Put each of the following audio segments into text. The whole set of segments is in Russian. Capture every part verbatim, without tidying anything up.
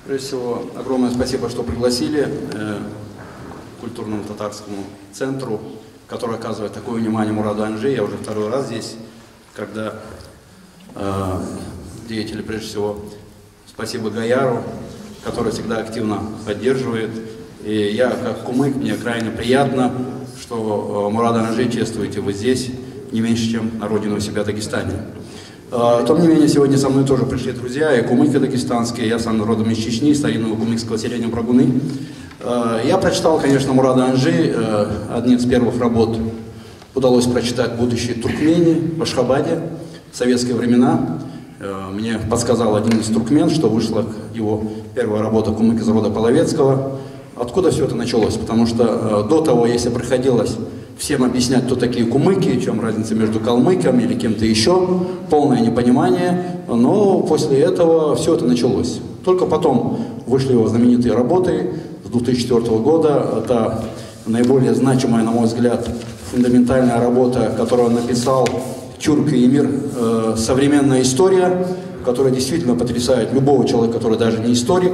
Прежде всего, огромное спасибо, что пригласили э, культурному татарскому центру, который оказывает такое внимание Мураду Анжи. Я уже второй раз здесь, когда э, деятели, прежде всего, спасибо Гаяру, который всегда активно поддерживает. И я, как кумык, мне крайне приятно, что э, Мурада Анжи чествуете вы здесь, не меньше, чем на родину у себя в Дагестане. Э, тем не менее, сегодня со мной тоже пришли друзья, и кумыки дагестанские, я сам родом из Чечни, старинного кумыкского селения Брагуны. Э, я прочитал, конечно, Мурада Анжи, э, одни из первых работ удалось прочитать «Будущее Туркмении» в Ашхабаде в советские времена. Э, мне подсказал один из туркмен, что вышла его первая работа «Кумык из рода Половецкого». Откуда все это началось? Потому что э, до того, если приходилось всем объяснять, кто такие кумыки, в чем разница между калмыками или кем-то еще, полное непонимание, но после этого все это началось. Только потом вышли его знаменитые работы с две тысячи четвёртого года. Это наиболее значимая, на мой взгляд, фундаментальная работа, которую он написал «Тюрк и Эмир. Э, современная история», которая действительно потрясает любого человека, который даже не историк.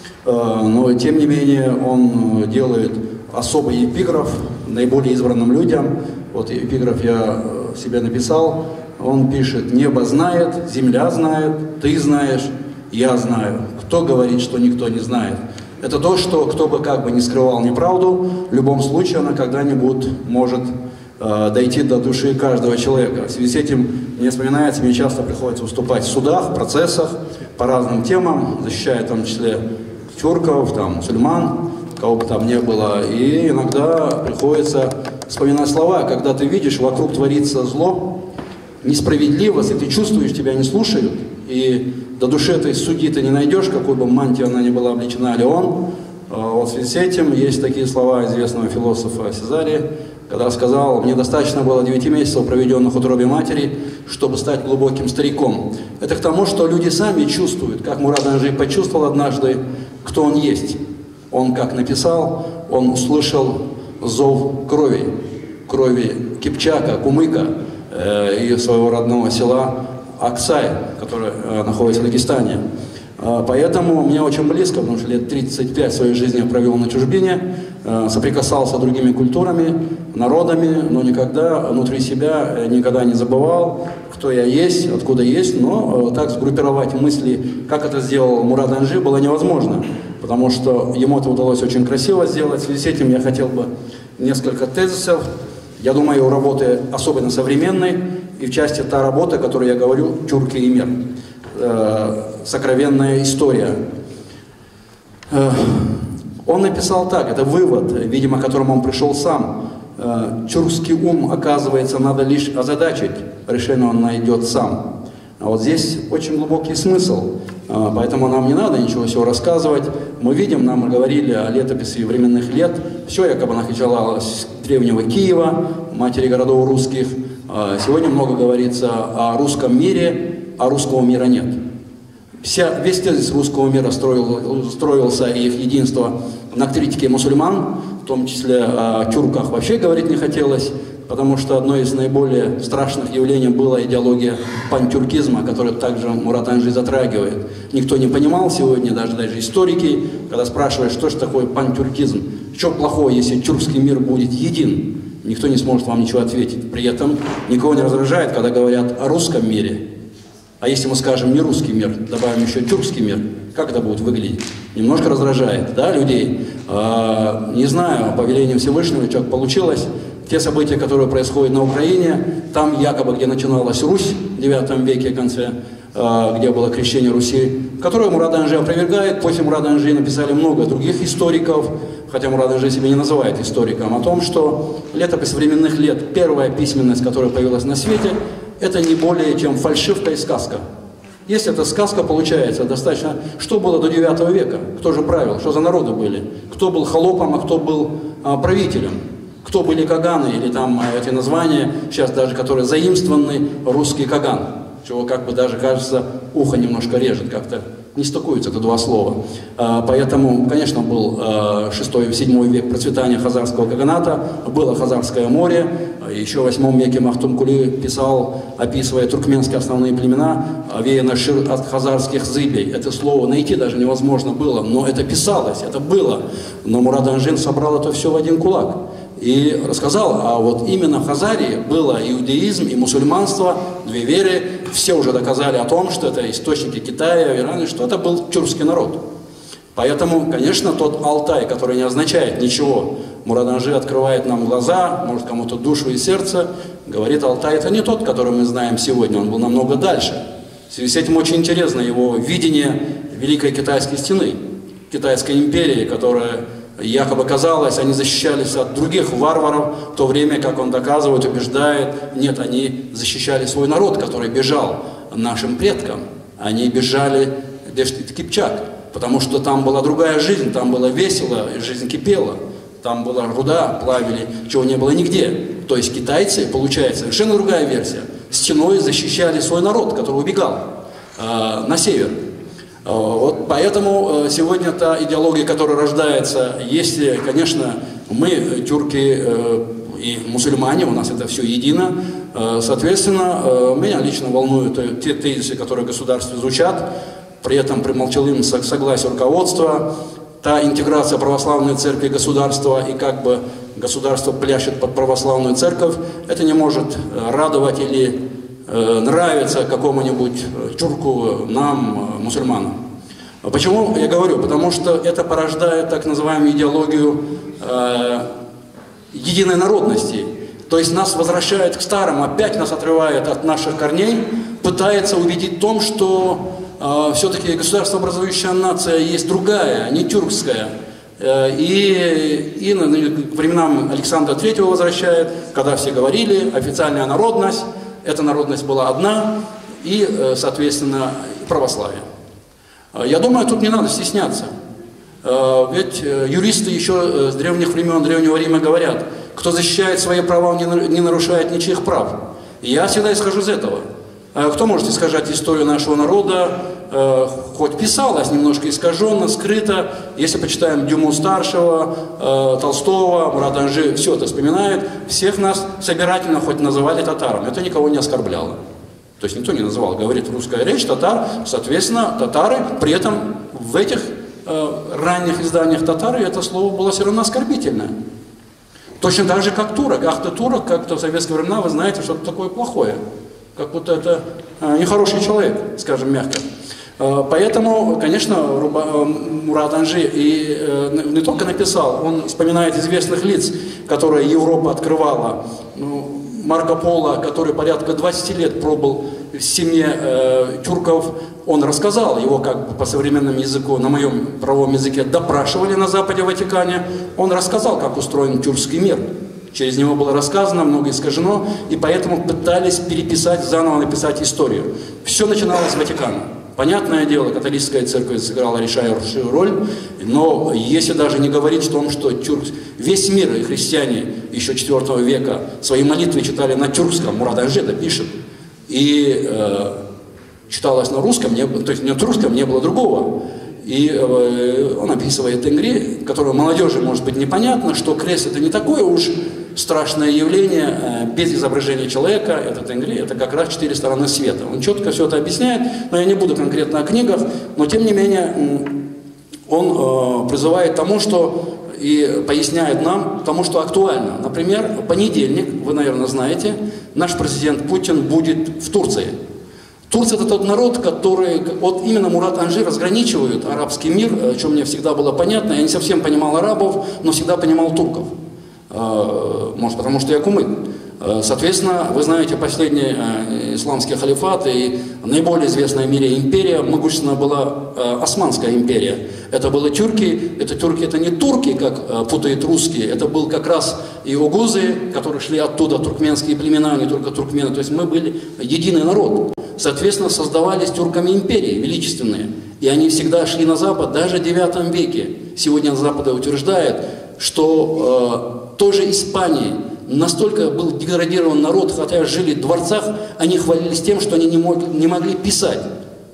Но, тем не менее, он делает особый эпиграф наиболее избранным людям. Вот эпиграф я себе написал. Он пишет: «Небо знает, земля знает, ты знаешь, я знаю. Кто говорит, что никто не знает?» Это то, что кто бы как бы не скрывал неправду, в любом случае она когда-нибудь может э, дойти до души каждого человека. В связи с этим мне вспоминается, мне часто приходится выступать в судах, в процессах по разным темам, защищая в том числе тюрков, там, мусульман, кого бы там ни было. И иногда приходится вспоминать слова, когда ты видишь, вокруг творится зло, несправедливость, и ты чувствуешь, тебя не слушают, и до души этой судьи ты не найдешь, какой бы мантии она ни была облечена, ли он. Вот в связи с этим есть такие слова известного философа Сезари, когда сказал: «Мне достаточно было девяти месяцев, проведенных в утробе матери, чтобы стать глубоким стариком». Это к тому, что люди сами чувствуют, как Мурад Анжи почувствовал однажды, кто он есть. Он, как написал, он услышал зов крови, крови кипчака, кумыка э, и своего родного села Аксай, который э, находится в Дагестане. Э, поэтому мне очень близко, потому что лет тридцать пять своей жизни я провел на чужбине, э, соприкасался с другими культурами, народами, но никогда внутри себя э, никогда не забывал, кто я есть, откуда есть, но э, так сгруппировать мысли, как это сделал Мурад Анжи, было невозможно, потому что ему это удалось очень красиво сделать. В связи с этим я хотел бы несколько тезисов. Я думаю, его работы особенно современной, и в части та работа, о которой я говорю, «Тюрк и Эмир. Э, сокровенная история». Э, он написал так, это вывод, видимо, к которому он пришел сам. Э, «Тюркский ум, оказывается, надо лишь озадачить, решение он найдет сам». А вот здесь очень глубокий смысл, э, поэтому нам не надо ничего всего рассказывать. Мы видим, нам говорили о летописи временных лет, все якобы началось с древнего Киева, матери городов русских. Сегодня много говорится о русском мире, а русского мира нет. Вся, весь тезис русского мира строил, строился и их единство на критике мусульман, в том числе о тюрках вообще говорить не хотелось, потому что одно из наиболее страшных явлений была идеология пантюркизма, которую также Мурад Анжи затрагивает. Никто не понимал сегодня, даже, даже историки, когда спрашивают, что же такое пантюркизм, что плохого, если тюркский мир будет един. Никто не сможет вам ничего ответить. При этом никого не раздражает, когда говорят о русском мире. А если мы скажем не русский мир, добавим еще тюркский мир, как это будет выглядеть? Немножко раздражает, да, людей? А, не знаю, по велению Всевышнего, как получилось. Те события, которые происходят на Украине, там якобы, где начиналась Русь в девятом веке, в конце, а, где было крещение Руси, которое Мурад Анжи опровергает. После Мурада Анжи написали много других историков, хотя Мурад Анжи себя не называет историком, о том, что летопись временных лет, первая письменность, которая появилась на свете, это не более чем фальшивка и сказка. Если эта сказка получается достаточно... Что было до девятого века? Кто же правил? Что за народы были? Кто был холопом, а кто был а, правителем? Кто были каганы? Или там эти названия, сейчас даже которые заимствованы, русский каган. Чего как бы даже, кажется, ухо немножко режет как-то. не стыкуются, это два слова. Поэтому, конечно, был шестой-седьмой век процветания хазарского каганата, было Хазарское море, еще в восьмом веке Махтум Кули писал, описывая туркменские основные племена, «Веяно шир от хазарских зыбей». Это слово найти даже невозможно было, но это писалось, это было. Но Мурад Анжин собрал это все в один кулак и рассказал, а вот именно в Хазарии было иудеизм и мусульманство, две веры, все уже доказали о том, что это источники Китая, Ирана, что это был тюркский народ. Поэтому, конечно, тот Алтай, который не означает ничего, Мурад Анжи открывает нам глаза, может кому-то душу и сердце, говорит, Алтай это не тот, который мы знаем сегодня, он был намного дальше. В связи с этим очень интересно его видение Великой Китайской стены, Китайской империи, которая якобы казалось, они защищались от других варваров, в то время, как он доказывает, убеждает, нет, они защищали свой народ, который бежал нашим предкам. Они бежали в Кипчак, потому что там была другая жизнь, там было весело, жизнь кипела, там была руда, плавили, чего не было нигде. То есть китайцы, получается, совершенно другая версия, стеной защищали свой народ, который убегал э, на север. Вот поэтому сегодня та идеология, которая рождается, если, конечно, мы, тюрки и мусульмане, у нас это все едино, соответственно, меня лично волнуют те тезисы, которые в государстве звучат, при этом при молчаливом согласии руководства, та интеграция православной церкви и государства, и как бы государство пляшет под православную церковь, это не может радовать или нравится какому-нибудь тюрку, нам, мусульманам. Почему я говорю? Потому что это порождает так называемую идеологию э, единой народности. То есть нас возвращает к старому, опять нас отрывает от наших корней, пытается убедить в том, что э, все-таки государствообразующая нация есть другая, не тюркская. Э, и, и на, к временам Александра Третьего возвращает, когда все говорили, официальная народность. Эта народность была одна, и, соответственно, православие. Я думаю, тут не надо стесняться. Ведь юристы еще с древних времен Древнего Рима говорят, кто защищает свои права, он не нарушает ничьих прав. И я всегда исхожу из этого. Кто может искажать историю нашего народа, хоть писалось немножко искаженно, скрыто, если почитаем Дюму-старшего, Толстого, Мурад Анжи, все это вспоминает, всех нас собирательно хоть называли татарами, это никого не оскорбляло. То есть никто не называл, говорит русская речь, татар, соответственно, татары, при этом в этих э, ранних изданиях татары это слово было все равно оскорбительное. Точно так же, как турок. Ах ты турок, как-то в советские времена, вы знаете, что-то такое плохое. Как будто это э, нехороший человек, скажем мягко. Э, поэтому, конечно, Руба, э, Мурад Анжи и, э, не только написал, он вспоминает известных лиц, которые Европа открывала. Ну, Марко Поло, который порядка двадцати лет пробыл в семье э, тюрков, он рассказал, его как бы по современному языку, на моем правовом языке допрашивали на Западе, в Ватикане, он рассказал, как устроен тюркский мир. Через него было рассказано, много искажено, и поэтому пытались переписать, заново написать историю. Все начиналось с Ватикана. Понятное дело, католическая церковь сыграла решающую роль, но если даже не говорить о том, что тюрк... весь мир и христиане еще четвёртого века свои молитвы читали на тюркском, Мурад Анжи это пишет, и э, читалось на русском, не, то есть на тюркском не было другого. И э, он описывает тенгри, которого молодежи может быть непонятно, что крест это не такое уж страшное явление, э, без изображения человека, это тенгри, это как раз четыре стороны света. Он четко все это объясняет, но я не буду конкретно о книгах, но тем не менее он э, призывает тому, что и поясняет нам тому, что актуально. Например, в понедельник, вы, наверное, знаете, наш президент Путин будет в Турции. Турция – это тот народ, который, вот именно Мурад Анжи разграничивает арабский мир, о чем мне всегда было понятно. Я не совсем понимал арабов, но всегда понимал турков. Может, потому что я кумык. Соответственно, вы знаете, последний исламский халифат и наиболее известная в мире империя, могущественная была Османская империя. Это были тюрки, это тюрки, это не турки, как путают русские, это был как раз и угузы, которые шли оттуда, туркменские племена, не только туркмены, то есть мы были единый народ. Соответственно, создавались тюрками империи величественные, и они всегда шли на Запад, даже в девятом веке. Сегодня Запад утверждает, что э, тоже Испании настолько был деградирован народ, хотя жили в дворцах, они хвалились тем, что они не могли, не могли писать.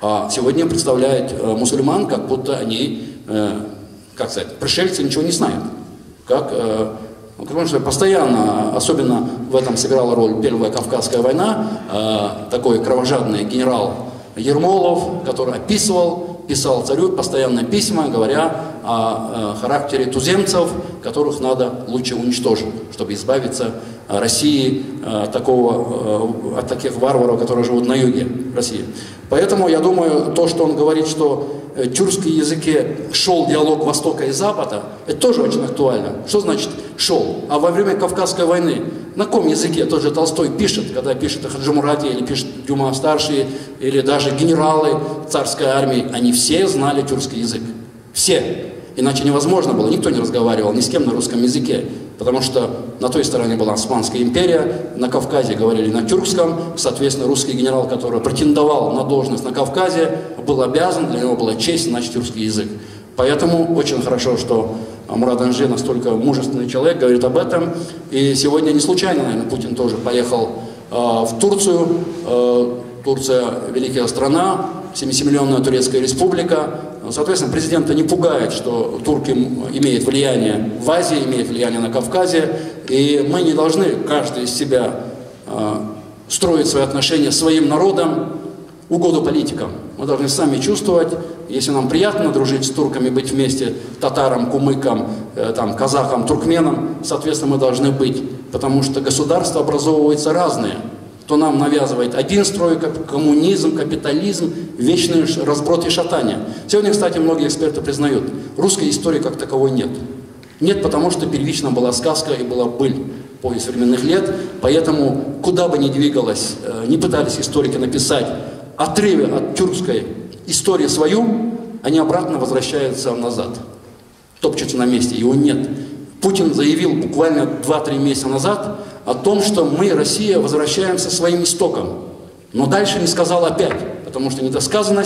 А сегодня представляет э, мусульман, как будто они, э, как сказать, пришельцы ничего не знают. Как, э, потому что постоянно, особенно в этом сыграла роль Первая Кавказская война, э, такой кровожадный генерал Ермолов, который описывал, писал царю постоянно письма, говоря о, о характере туземцев, которых надо лучше уничтожить, чтобы избавиться от России, от, такого, от таких варваров, которые живут на юге России. Поэтому я думаю, то, что он говорит, что в тюркском языке шел диалог Востока и Запада, это тоже очень актуально. Что значит шел? А во время Кавказской войны на каком языке тот же Толстой пишет, когда пишет о Хаджи Мурате, или пишет Дюма старшие, или даже генералы царской армии, они все знали тюркский язык. Все. Иначе невозможно было, никто не разговаривал ни с кем на русском языке, потому что на той стороне была Османская империя, на Кавказе говорили на тюркском, соответственно, русский генерал, который претендовал на должность на Кавказе, был обязан, для него была честь знать тюркский язык. Поэтому очень хорошо, что Мурад Анжи настолько мужественный человек, говорит об этом. И сегодня не случайно, наверное, Путин тоже поехал э, в Турцию. Э, Турция – великая страна, семимиллионная турецкая республика. Соответственно, президента не пугает, что турки имеют влияние в Азии, имеют влияние на Кавказе. И мы не должны, каждый из себя, э, строить свои отношения с своим народом, угоду политикам. Мы должны сами чувствовать, если нам приятно дружить с турками, быть вместе татарам, кумыкам, э, там, казахам, туркменам, соответственно, мы должны быть, потому что государства образовываются разные. То нам навязывает один строй, как коммунизм, капитализм, вечный разброд и шатание. Сегодня, кстати, многие эксперты признают, русской истории как таковой нет. Нет, потому что первично была сказка и была быль повесть временных лет, поэтому куда бы ни двигалось, э, не пытались историки написать отрывы от тюркской истории свою, они обратно возвращаются назад, топчутся на месте, его нет. Путин заявил буквально два-три месяца назад о том, что мы, Россия, возвращаемся к своим истокам. Но дальше не сказал опять, потому что недосказанность,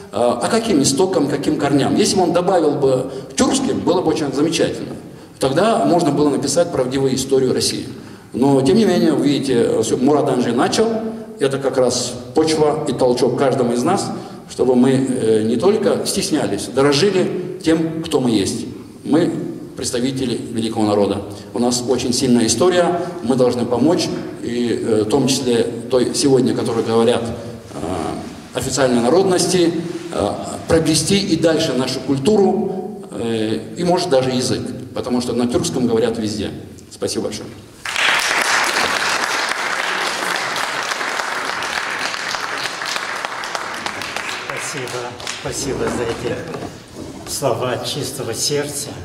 а каким истокам, каким корням. Если бы он добавил бы тюркским, было бы очень замечательно. Тогда можно было написать правдивую историю России. Но, тем не менее, вы видите, Мурад Анжи начал. Это как раз почва и толчок каждому из нас, чтобы мы не только стеснялись, дорожили тем, кто мы есть. Мы представители великого народа. У нас очень сильная история, мы должны помочь, и в том числе той сегодня, которые говорят официальной народности, провести и дальше нашу культуру, и может даже язык, потому что на тюркском говорят везде. Спасибо большое. Спасибо, спасибо за эти слова чистого сердца.